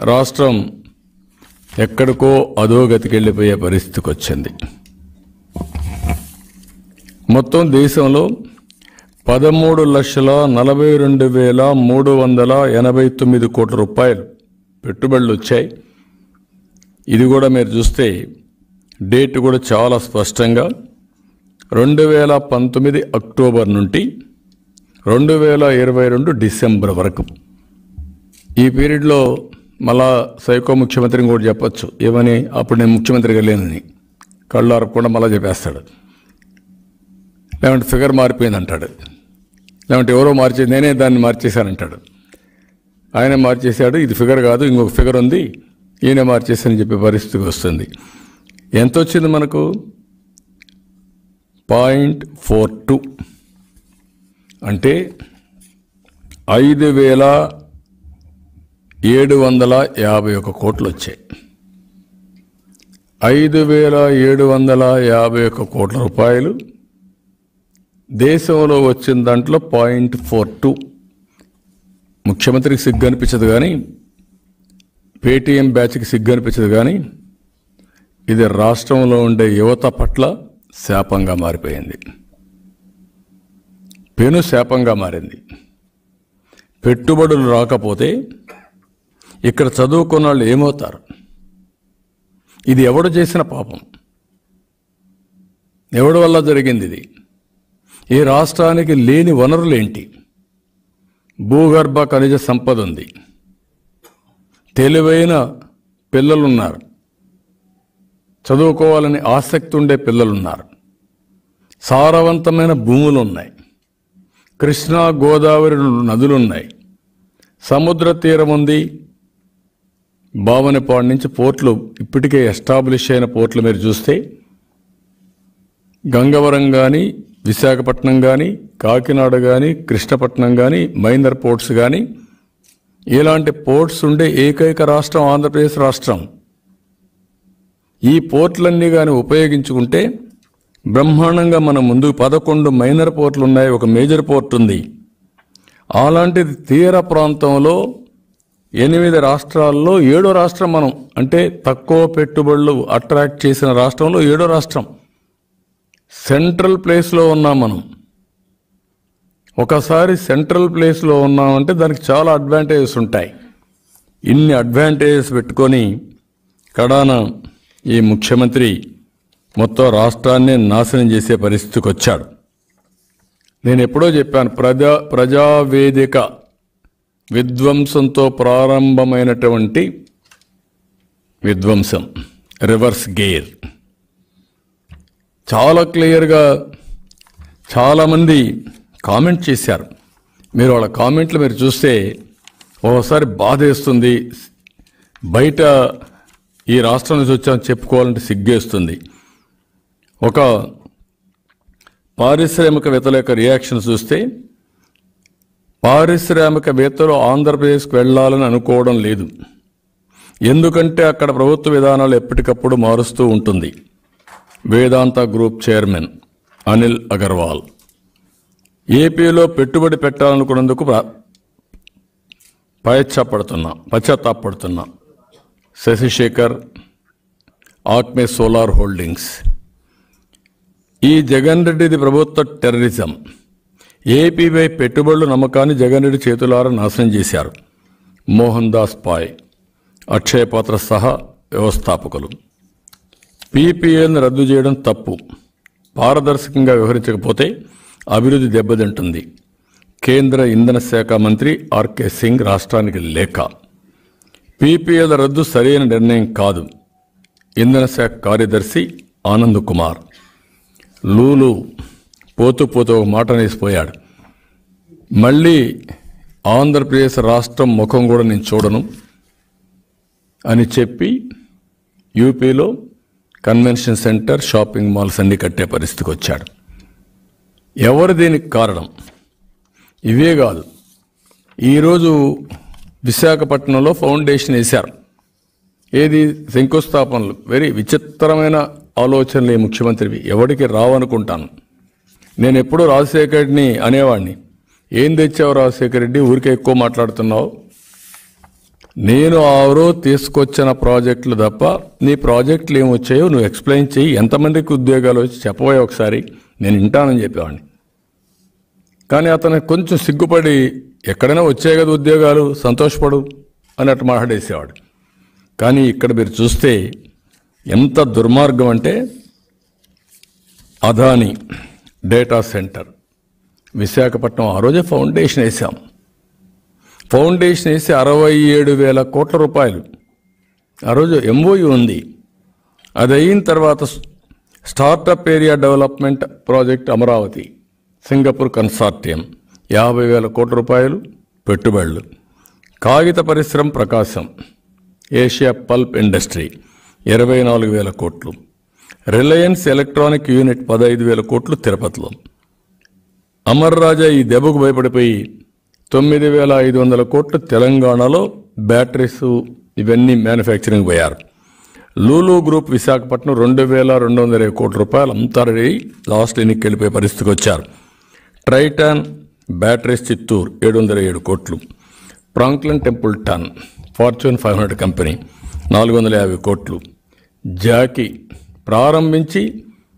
రాష్ట్రం ఎక్కడికో అధోగతికి వెళ్ళిపోయే పరిస్థితికి వచ్చింది. మొత్తం దేశంలో 13,42,389 కోట్ల రూపాయలు పెట్టుబడులు వచ్చాయి. ఇది కూడా మీరు చూస్తే డేట్ కూడా చాలా స్పష్టంగా 2019 అక్టోబర్ నుండి 2022 డిసెంబర్ వరకు. ఈ పీరియడ్లో మళ్ళా సైకో ముఖ్యమంత్రిని కూడా చెప్పచ్చు, ఏమని అప్పుడు నేను ముఖ్యమంత్రిగా లేనని కళ్ళు అరపకుండా మళ్ళీ చెప్పేస్తాడు. లేదంటే ఫిగర్ మారిపోయింది అంటాడు, లేదంటే ఎవరో మార్చేది నేనే దాన్ని మార్చేశానంటాడు. ఆయన మార్చేశాడు, ఇది ఫిగర్ కాదు ఇంకొక ఫిగర్ ఉంది, ఈయన మార్చేశానని చెప్పే పరిస్థితి వస్తుంది. ఎంత వచ్చింది మనకు? 0.42 అంటే 5,751 కోట్లు వచ్చాయి. 5,751 కోట్ల రూపాయలు దేశంలో వచ్చిన దాంట్లో 0.42. ముఖ్యమంత్రికి సిగ్గు అనిపించదు కానీ, పేటీఎం బ్యాచ్కి సిగ్గు అనిపించదు కానీ, ఇది రాష్ట్రంలో ఉండే యువత పట్ల శాపంగా మారిపోయింది. పెను శాపంగా మారింది. పెట్టుబడులు రాకపోతే ఇక్కడ చదువుకున్న వాళ్ళు ఏమవుతారు? ఇది ఎవడు చేసిన పాపం? ఎవడి వల్ల జరిగింది ఇది? ఈ రాష్ట్రానికి లేని వనరులేంటి? భూగర్భ ఖనిజ సంపద ఉంది, తెలివైన పిల్లలున్నారు, చదువుకోవాలని ఆసక్తి ఉండే పిల్లలున్నారు, సారవంతమైన భూములు ఉన్నాయి, కృష్ణా గోదావరి నదులున్నాయి, సముద్ర తీరం ఉంది. బావనపాడు నుంచి పోర్ట్లు ఇప్పటికే ఎస్టాబ్లిష్ అయిన పోర్ట్లు మీరు చూస్తే గంగవరం కానీ, విశాఖపట్నం కానీ, కాకినాడ కానీ, కృష్ణపట్నం కానీ, మైనర్ పోర్ట్స్ కానీ, ఇలాంటి పోర్ట్స్ ఉండే ఏకైక రాష్ట్రం ఆంధ్రప్రదేశ్ రాష్ట్రం. ఈ పోర్ట్లన్నీ కానీ ఉపయోగించుకుంటే బ్రహ్మాండంగా మనం ముందుకు 11 మైనర్ పోర్ట్లు ఉన్నాయి, ఒక మేజర్ పోర్ట్ ఉంది. అలాంటిది తీర ప్రాంతంలో 8 రాష్ట్రాల్లో 7వ రాష్ట్రం మనం, అంటే తక్కువ పెట్టుబడులు అట్రాక్ట్ చేసిన రాష్ట్రంలో 7వ రాష్ట్రం. సెంట్రల్ ప్లేస్లో ఉన్నాం మనం. ఒకసారి సెంట్రల్ ప్లేస్లో ఉన్నామంటే దానికి చాలా అడ్వాంటేజెస్ ఉంటాయి. ఇన్ని అడ్వాంటేజెస్ పెట్టుకొని కడాన ఈ ముఖ్యమంత్రి మొత్తం రాష్ట్రాన్ని నాశనం చేసే పరిస్థితికి వచ్చాడు. నేను ఎప్పుడో చెప్పాను, ప్రజావేదిక విధ్వంసంతో ప్రారంభమైనటువంటి విధ్వంసం రివర్స్ గేర్. చాలా క్లియర్గా చాలామంది కామెంట్ చేశారు. మీరు వాళ్ళ కామెంట్లు మీరు చూస్తే ఒకసారి బాధేస్తుంది. బయట ఈ రాష్ట్రం నుంచి వచ్చామని చెప్పుకోవాలంటే సిగ్గేస్తుంది. ఒక పారిశ్రామికవేత్తల యొక్క రియాక్షన్ చూస్తే, పారిశ్రామికవేత్తలు ఆంధ్రప్రదేశ్కి వెళ్ళాలని అనుకోవడం లేదు. ఎందుకంటే అక్కడ ప్రభుత్వ విధానాలు ఎప్పటికప్పుడు మారుస్తూ ఉంటుంది. వేదాంత గ్రూప్ చైర్మన్ అనిల్ అగర్వాల్ ఏపీలో పెట్టుబడి పెట్టాలనుకున్నందుకు పశ్చాత్తాపడుతున్నా. Shashishekhar, acme solar holdings. ఈ జగన్ రెడ్డిది ప్రభుత్వ టెర్రరిజం. ఏపీపై పెట్టుబడుల నమ్మకాన్ని జగన్ రెడ్డి చేతులారా నాశనం చేశారు. మోహన్ దాస్ పాయ్, అక్షయ్ పాత్ర సహా వ్యవస్థాపకులు. పీపీఎల్ని రద్దు చేయడం తప్పు. పారదర్శకంగా వ్యవహరించకపోతే అభివృద్ధి దెబ్బతింటుంది. కేంద్ర ఇంధన శాఖ మంత్రి ఆర్కే సింగ్ రాష్ట్రానికి లేఖ. పీపీఎల్ రద్దు సరైన నిర్ణయం కాదు. ఇంధన శాఖ కార్యదర్శి ఆనంద్ కుమార్. లూలు పోతూ ఒక మాట అనేసిపోయాడు. మళ్ళీ ఆంధ్రప్రదేశ్ రాష్ట్రం ముఖం కూడా నేను చూడను అని చెప్పి యూపీలో కన్వెన్షన్ సెంటర్, షాపింగ్ మాల్స్ అన్ని కట్టే పరిస్థితికి వచ్చాడు. ఎవరు దీనికి కారణం? ఇవే కాదు, ఈరోజు విశాఖపట్నంలో ఫౌండేషన్ వేశారు. ఏది? శంకుస్థాపనలు. వెరీ విచిత్రమైన ఆలోచనలు ఈ ముఖ్యమంత్రివి. ఎవరికి రావనుకుంటాను. నేను ఎప్పుడూ రాజశేఖర రెడ్డిని అనేవాడిని, ఏం తెచ్చావు రాజశేఖర రెడ్డి, ఊరికే ఎక్కువ మాట్లాడుతున్నావు, నేను ఆరో తీసుకొచ్చిన ప్రాజెక్టులు తప్ప నీ ప్రాజెక్టులు ఏమి వచ్చాయో నువ్వు ఎక్స్ప్లెయిన్ చేయి, ఎంతమందికి ఉద్యోగాలు వచ్చి చెప్పబోయే ఒకసారి, నేను వింటానని చెప్పేవాడిని. కానీ అతను కొంచెం సిగ్గుపడి ఎక్కడైనా వచ్చాయి కదా ఉద్యోగాలు, సంతోషపడు అన్నట్టు మాట్లాడేసేవాడు. కానీ ఇక్కడ మీరు చూస్తే ఎంత దుర్మార్గం అంటే, అదాని డేటా సెంటర్ విశాఖపట్నం ఆ రోజే ఫౌండేషన్ వేసాం. ఫౌండేషన్ వేసి 67,000 కోట్ల రూపాయలు ఆ రోజు ఎంఓయూ ఉంది. అది అయిన తర్వాత startup area development project Amaravati Singapore consortium 50,000 కోట్ల రూపాయలు పెట్టుబడులు. కాగిత పరిశ్రమ ప్రకాశం, ఏషియా పల్ప్ ఇండస్ట్రీ 24,000 కోట్లు. రిలయన్స్ ఎలక్ట్రానిక్ యూనిట్ 15,000 కోట్లు తిరుపతిలో. అమర్ రాజా ఈ దెబ్బకు భయపడిపోయి 9,500 కోట్లు తెలంగాణలో బ్యాటరీస్ ఇవన్నీ మ్యానుఫ్యాక్చరింగ్ పోయారు. లూలు గ్రూప్ విశాఖపట్నం 2,220 కోట్ల రూపాయలు అంతా రెడీ, లాస్ట్ ఎన్నికకి వెళ్ళిపోయే పరిస్థితికి వచ్చారు. ట్రైటాన్ బ్యాటరీస్ చిత్తూరు 707 కోట్లు. ఫ్రాంక్లిన్ టెంపుల్టన్ ఫార్చ్యూన్ 500 కంపెనీ 450 కోట్లు. జాకీ ప్రారంభించి